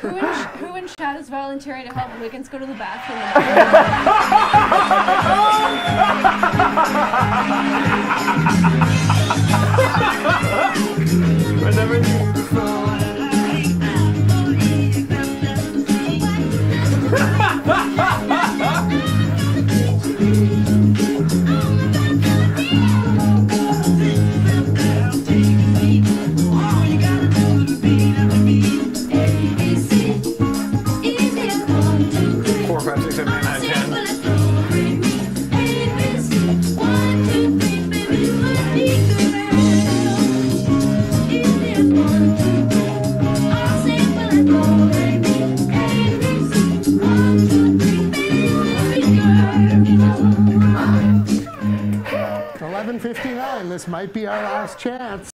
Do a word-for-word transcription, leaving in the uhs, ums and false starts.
Who in, who in chat is volunteering to help Wiggins go to the bathroom? Whenever you... Four, five, six, seven, eight, nine, ten. eleven fifty-nine, this might be our last chance.